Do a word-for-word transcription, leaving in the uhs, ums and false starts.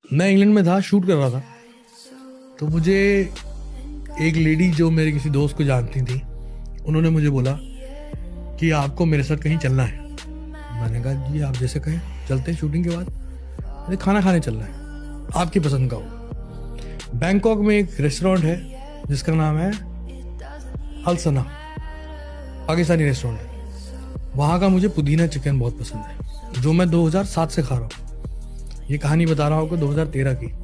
मैं इंग्लैंड में था, शूट कर रहा था, तो मुझे एक लेडी जो मेरे किसी दोस्त को जानती थी, उन्होंने मुझे बोला कि आपको मेरे साथ कहीं चलना है। मैंने कहा जी आप जैसे कहें, चलते हैं शूटिंग के बाद। अरे खाना खाने चलना है, आपकी पसंद का हो। बैंकॉक में एक रेस्टोरेंट है जिसका नाम है अलसना, पाकिस्तानी रेस्टोरेंट है। वहाँ का मुझे पुदीना चिकन बहुत पसंद है, जो मैं दो हज़ार सात से खा रहा हूँ। ये कहानी बता रहा हूँ आपको दो हज़ार तेरह की।